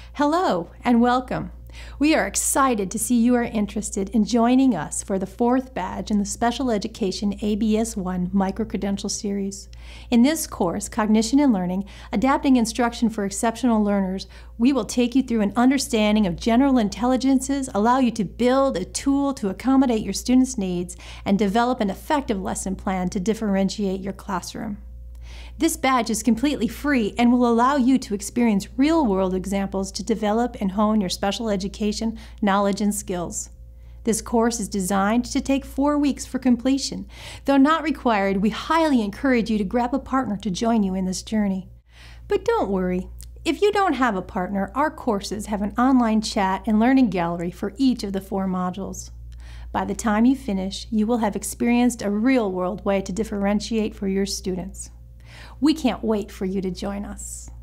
Hello and welcome. We are excited to see you are interested in joining us for the fourth badge in the Special Education ABS-1 Micro-Credential Series. In this course, Cognition and Learning, Adapting Instruction for Exceptional Learners, we will take you through an understanding of general intelligences, allow you to build a tool to accommodate your students' needs, and develop an effective lesson plan to differentiate your classroom. This badge is completely free and will allow you to experience real-world examples to develop and hone your special education knowledge and skills. This course is designed to take 4 weeks for completion. Though not required, we highly encourage you to grab a partner to join you in this journey. But don't worry. If you don't have a partner, our courses have an online chat and learning gallery for each of the 4 modules. By the time you finish, you will have experienced a real-world way to differentiate for your students. We can't wait for you to join us.